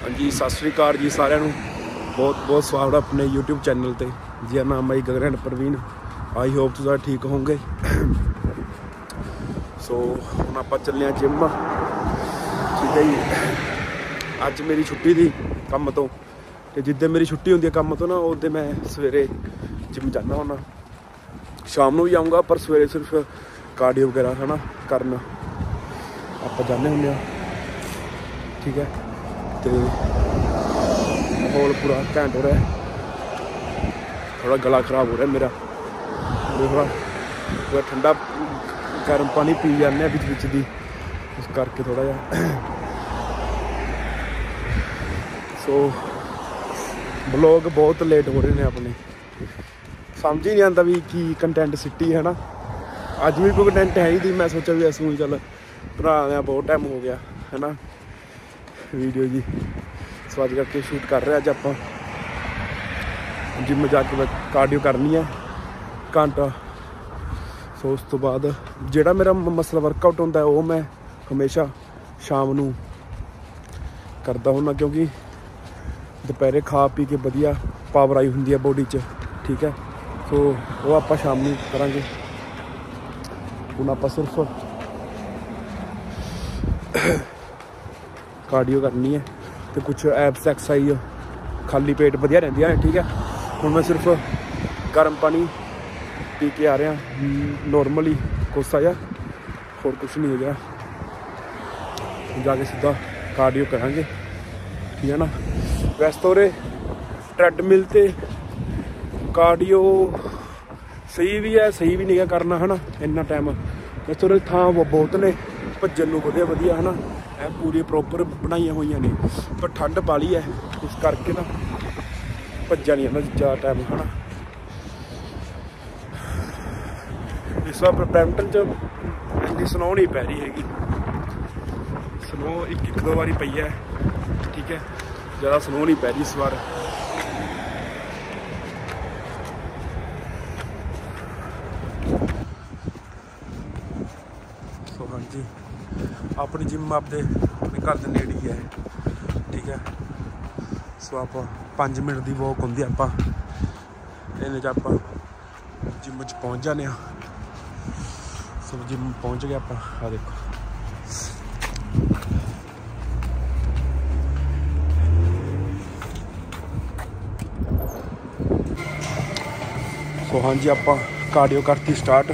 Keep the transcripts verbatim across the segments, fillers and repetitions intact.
हाँ जी, सत श्री अकाल जी सारिਆਂ ਨੂੰ बहुत बहुत स्वागत अपने यूट्यूब चैनल पर जी। नाम है गगन प्रवीण। आई होप तुम ठीक होंगे। सो हम आप चले जिम, ठीक है जी। अज मेरी छुट्टी थी काम तो, जिद्दे मेरी छुट्टी होंगी काम तो ना उस मैं सवेरे जिम जाना होना। शाम को भी आऊँगा पर सवेरे सिर्फ कार्डियो वगैरह है ना करना आप जाने होंगे, ठीक है। तो माहौल पूरा घैंट हो रहा है। थोड़ा गला खराब हो रहा है मेरा, थोड़ा थोड़ा ठंडा गर्म पानी पी जाने बिच बिच दी, उस करके थोड़ा जा। सो ब्लॉग बहुत लेट हो रहे हैं अपने, समझ ही नहीं आता भी की कंटेंट सिटी है ना। अज भी कोई कंटेंट है ही नहीं, मैं सोचा भी ऐसा चल बना लिया, बहुत टाइम हो गया है ना वीडियो जी। सो अज करके शूट कर रहे अज आप जिम जाके मैं कार्डियो करनी है घंटा। सो उस तो बाद जोड़ा मेरा मसल वर्कआउट होता है वो मैं हमेशा शाम नू करता हूँ, क्योंकि दोपहरे खा पी के वधिया पावर आई होंगी है बॉडी च, ठीक है। सो वो आप शाम नू करांगे। हुण आप सिर्फ कार्डियो करनी है तो कुछ एब्स एक्सरसाइज खाली पेट वधिया रहिंदी है, ठीक है। हुण मैं सिर्फ गर्म पानी पी के आ रहा नॉर्मली कोसा जा, और कुछ नहीं हो गया। जाके सीधा कार्डियो करांगे, ठीक है ना। वैसे तो रे ट्रेडमिल ते कार्डियो सही भी है सही भी नहीं है करना है ना इन्ना टाइम। वैसे तो थां वो बहुत ने भज्जन नूं वधिया वधिया है ना, पूरी प्रॉपर बनाई हुई ने, पर ठंड बाली है इस करके ना भज्जा नहीं जाता ज़्यादा टाइम है ना। इस बार ब्रैम्पटन च इतनी स्नो नहीं पै रही हैगी, स्नो एक एक दो बारी पई है, ठीक है। ज़्यादा स्नो नहीं पै रही इस बार। सो हाँ जी, अपनी जिम आपके अपने घर के नेड़े ही है, ठीक है। सो आप पाँच मिनट की वॉक होंगी, आप आप जिम च पहुँच जाने। सो जिम पहुँच गए आप, आ देखो। सो हाँ जी, आप कार्डियो करती स्टार्ट।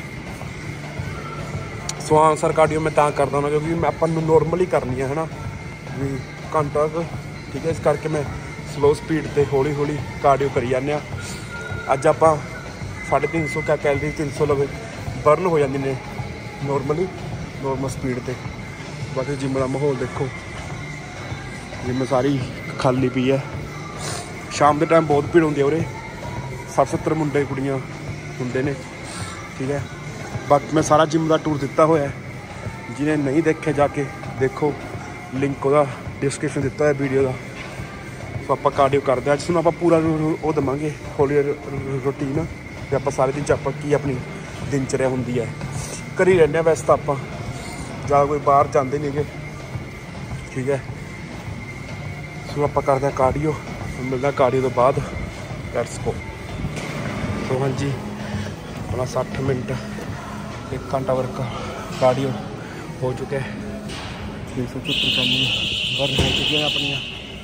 सो हाँ सर कार्डियो मैं ता करदा ना क्योंकि मैं अपन नॉर्मली करनी है ना भी घंटा, ठीक है। इस करके मैं स्लो स्पीड ते हौली हौली कार्डियो करी जाने। अज आप साढ़े तीन सौ क्या कैलरी तीन सौ लगे बर्न हो जाती ने नॉर्मली नॉर्मल स्पीड ते। बाकी जिम का माहौल देखो, जिम सारी खाली पी है। शाम के टाइम बहुत भीड़ होंगी है उरे, सठ सत्तर मुंडे कुड़ियाँ होंगे ने, ठीक है। बाकी मैं सारा जिम का टूर दिता हुआ है, जिन्हें नहीं देखे जाके देखो, लिंक वह डिस्क्रिप्शन दिता है वीडियो का। तो आप कार्डियो करते हैं, जिसमें आप पूरा वो देवांगे हौली रूटीन, तो आप सारे दिन आप की अपनी दिनचर्या होंगी है घर ही रहने। वैसे तो आप ज़्यादा कोई बाहर जाते नहीं गए, ठीक है। सो आप करते हैं कार्डियो, मिलता कार्डियो तो बाद लेट्स गो। तो हाँ जी, अपना सठ मिनट एक घंटा वर्क कार्डियो हो चुका है। तीन सौ चौहत्तर चाली वर्क हो चुकी हैं अपन।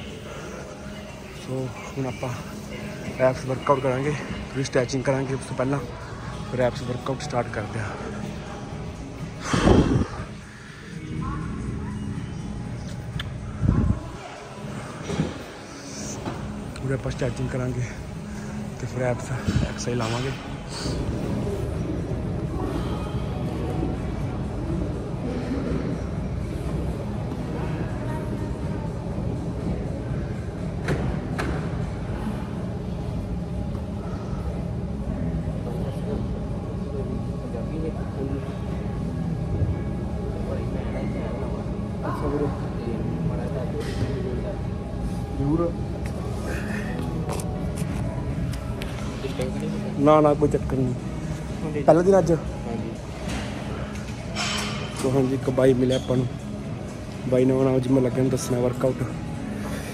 सो हम आप रैप्स वर्कआउट करांगे, थोड़ी स्ट्रैचिंग करांगे उससे पहला, रैप्स वर्कआउट स्टार्ट करते हैं। पूरे आप स्ट्रैचिंग करांगे तो फिर रैप्स एक्सरसाइज लावांगे। ना ना कोई चक्कर नहीं, पहला दिन अज। तो हाँ जी, एक बाई मिले अपन, बाई ने आना जिम लगे दसना वर्कआउट।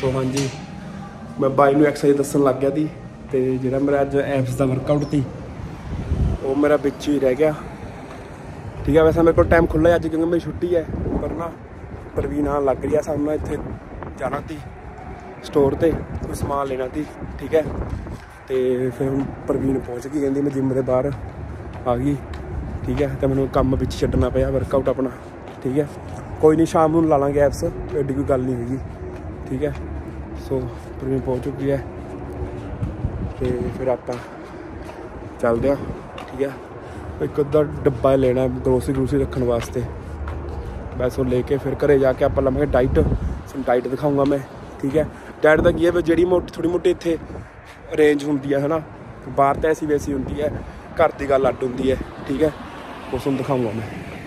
सो हाँ जी मैं बाई नूं एक्सरसाइज दसन लग गया थी तो जो मेरा अज एप्स का वर्कआउट थी वो मेरा बिच ही रह गया। ठीक है वैसे मेरे को टाइम खुला है अज क्योंकि मेरी छुट्टी है पर ना प्रवीण आन लग रही है सामने ना इत्थे जाना थी स्टोर ते कोई समान लेना थी। ठीक है तो फिर हम प्रवीण पहुँच गई कहती मैं जिम के बाहर आ गई। ठीक है तो मैंने काम पिछे छड्डना पिया वर्कआउट अपना। ठीक है कोई नहीं शाम को ला लाँगे एप्स एड्डी कोई गल नहीं होगी। ठीक है सो प्रवीण पहुँच चुकी है तो फिर आप चलते हैं। ठीक है एक अद्धा डब्बा लेना ग्रोसरी ग्रोसरी रखने वास्ते बस वो लेके फिर घरे जाके आप लवेंगे डाइट डाइट दिखाऊँगा मैं। ठीक है डाइट का की है जी मोटी थोड़ी मोटी इतने रेंज होंगी है ना बाहर तो ऐसी वैसी होंगी है घर की गल अड्ड होंगी है। ठीक है उस दिखाऊँगा मैं।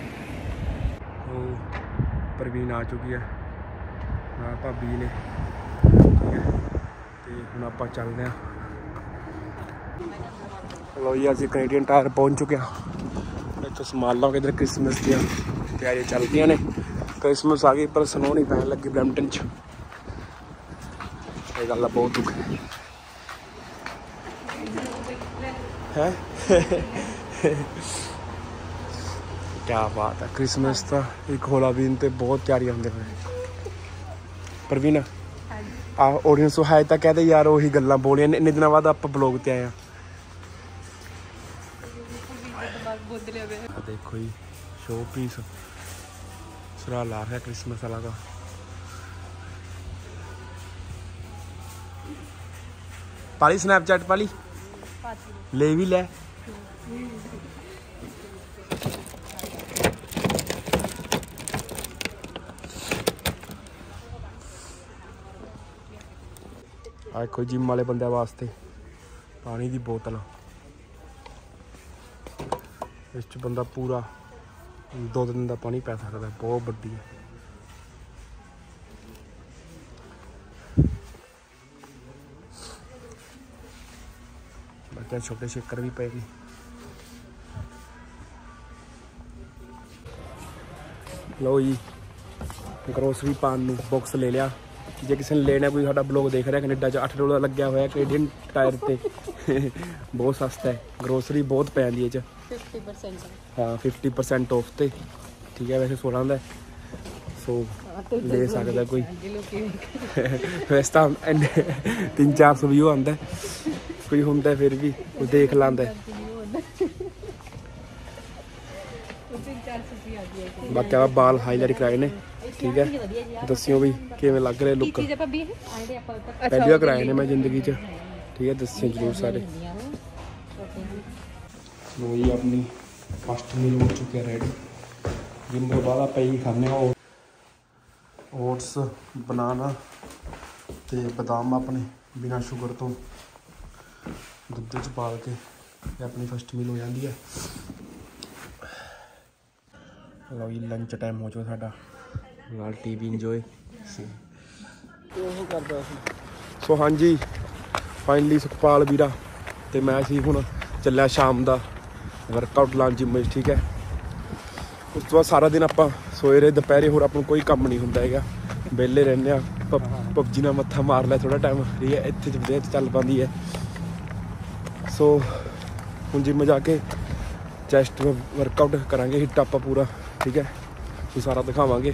प्रवीण आ चुकी है भाभी ने। ठीक है तो हम आप चलते हैं। लो जी अभी कैनेडियन टायर पहुँच चुके हैं इतों समान लाओगे इधर क्रिसमस दी तैयारियां चलती ने। क्रिसमस आ गई पर स्नो नहीं पैन लगी ब्रैम्पटन च ये गल बहुत दुख है क्या बात है क्रिसमस का एक होला बीन तो बहुत तैयारी आते पे प्रवीण आ ऑडियंस है तो कहते यार वही गल्लां बोलियां इन्ने दिनों बाद आप ब्लॉग ते आए। देखो जी शो पीस सरा ला रहा है क्रिसमस वाला का। पाली स्नैपचैट पाली ले भी ले देखो जिम वाले बंदे वास्ते पानी की बोतल इस बंदा पूरा दो दिन का पानी पै सकता है बहुत बड़ी है। बाकी छोटे शेकर भी पे। लो जी ग्रोसरी पान बॉक्स ले लिया जे किसी ने लेना कोई साडा ब्लॉग देख रहा है कनेडा च अठ डॉलर लग्या हुआ कैनेडियन टायर ते बहुत सस्ता है ग्रोसरी बहुत पै जाती है फिफ्टी परसेंट हाँ फिफ्टी परसेंट ऑफ ते। ठीक है वैसे सोलह का सो ले सकता कोई वैसे तो तीन चार सौ व्यू आता कोई होंगे फिर भी कोई देख लाता। बाकी आप बाल हाईलाइट कराए ने। ठीक है दसियो भी किवें लग रहे लुक पहली बार कराए ने मैं जिंदगी च। ठीक है दसियो जरूर सारे। वही अपनी फर्स्ट मील हो चुके हैं रेडी जिम के बाद आप ही खाने ओट्स बनाना तो बदाम अपने बिना शुगर तो दुध च पाल के अपनी फर्स्ट मील हो जाती है। लो जी लंच टाइम हो चुका साडा नाल टी वी इंजॉय करता। सो हाँ जी फाइनली सुखपाल वीरा तो मैं सी हुण चलिया शाम का वर्कआउट लान जिम। ठीक है उस तो बाद सारा दिन आप सोए रहे दोपहरे होर अपन कोई काम नहीं होंगे है वेले रहने पबजी ना मत्था मार लिया थोड़ा टाइम। ठीक है इतने चल पाती है। सो हुण जिम जाके चैस्ट वर्कआउट करांगे हिट आप पूरा। ठीक है तो सारा दिखावांगे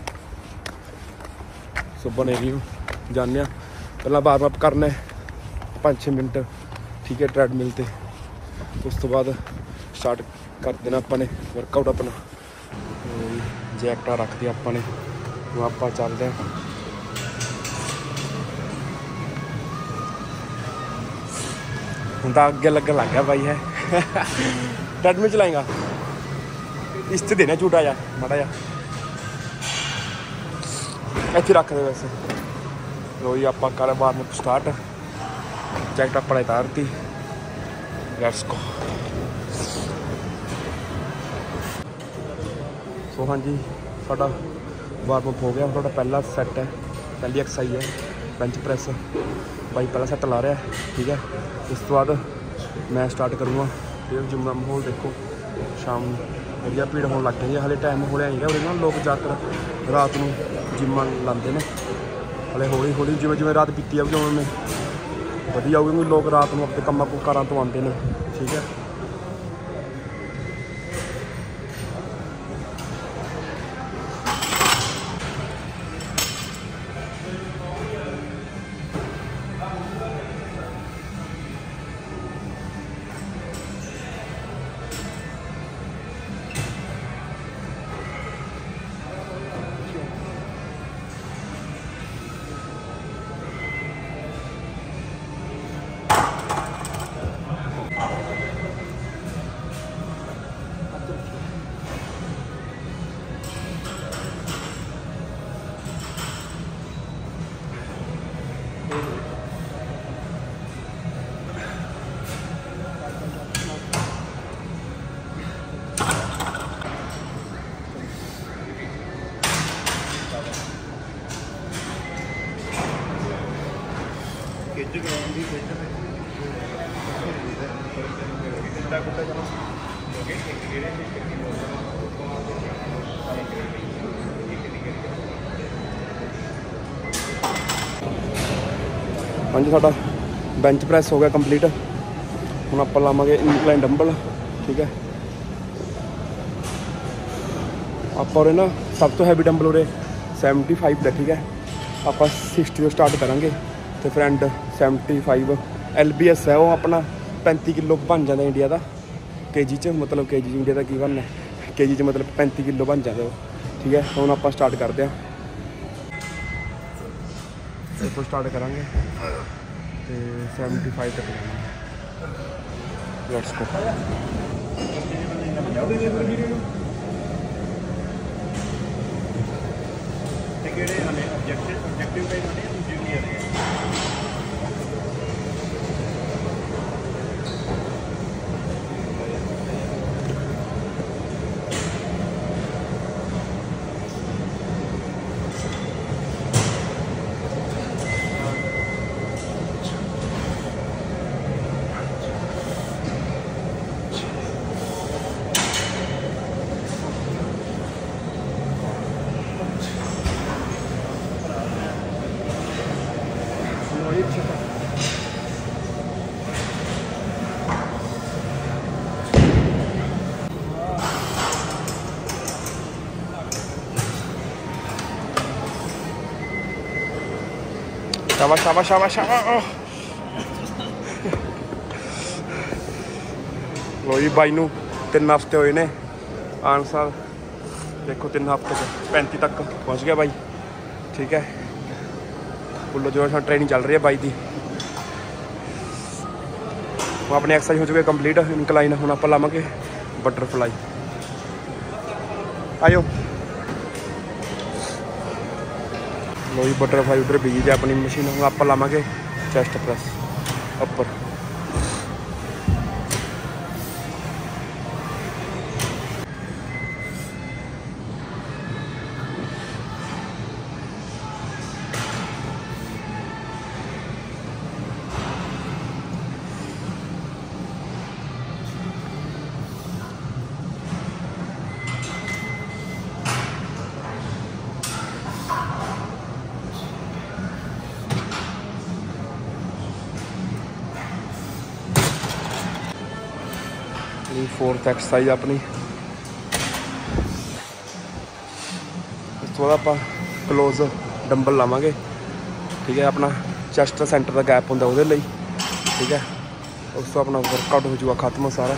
सो बने रही जाने पहला वार्म अप करना है पाँच छे मिनट। ठीक है ट्रेडमिल ते उस तो बाद स्टार्ट कर देना अपने वर्कआउट अपना जैकटा रख दिया अपने वो आप चलते हैं। हम तो अगे लगन लग गया भाई है ट्रेडमिल चलाएगा इस देना झूठा जा माड़ा जा इतने रख दे। वैसे लो जी आप कर वार्म अप स्टार्ट जैकेट अपने तारती लेट्स गो। सो हाँ जी साडा वार्म अप हो गया। साडा पहला सैट है पहली एक्सरसाइज है बेंच प्रेस भाई पहला सैट ला रहा है। ठीक है उस तो बाद मैं स्टार्ट करूँगा। फिर जिम का माहौल देखो शाम बढ़िया भीड़ होने लग गई है हाले टाइम हो रहा है ना लोग ज़्यादातर रात को जिम लाते हैं। हले हौली हौली जिवें जिवें रात बीती जाऊगी उवें वधिया होगी, क्योंकि लोग रात को अपने कामां कारां तो आते हैं। ठीक है, हाँ जी, साडा बेंच प्रैस हो गया कंप्लीट। हुण आपां लावांगे इनक्लाइन डंबल। ठीक है, आपां उरे ना सब तो हैवी डंबल उरे सैवनटी फाइव का। ठीक है, आपां सिक्सटी तो स्टार्ट करांगे तो friend seventy five L B S है वो अपना पैंती किलो बन जाता इंडिया का के जी च, मतलब के जी इंडिया का की बनना के जी च मतलब पैंती किलो बन जाता वो। ठीक है, हुण आपां स्टार्ट करते हैं, इतों स्टार्ट करांगे तो सैवनटी फाइव तक जाएंगे। Let's go. शाबाश शाबाश शाबाश शाबाश। लो जी, बाई नूं तीन हफ्ते होए ने आन साल, देखो तीन हफ्ते पैंती तक पहुँच गया बाई। ठीक है, फुल जो ट्रेनिंग चल रही है बाई की। हम अपनी एक्सरसाइज हो चुकी है कंप्लीट इनक्लाइन। हुण आपां लावांगे बटरफ्लाई। आयो लो जी, बटरफ्लाई उधर बीज है अपनी मशीन। हम आप लावांगे चेस्ट प्रेस उपर। फोर्थ एक्सरसाइज अपनी। इस तो बाद आप क्लोज डंबल लावांगे। ठीक है, अपना चैस्ट सेंटर का गैप होंगे वो। ठीक है, उस तो अपना वर्कआउट हो जाएगा खत्म सारा।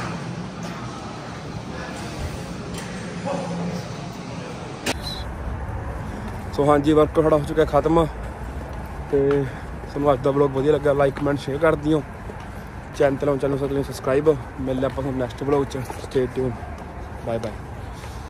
सो हाँ जी, वर्कआउट सारा हो चुका खत्म। तो तुहानूं अज दा ब्लॉग वधिया लगा, लाइक कमेंट शेयर कर दियो। Channel channel subscribe. मिलने आप next blog. Stay tune. Bye bye.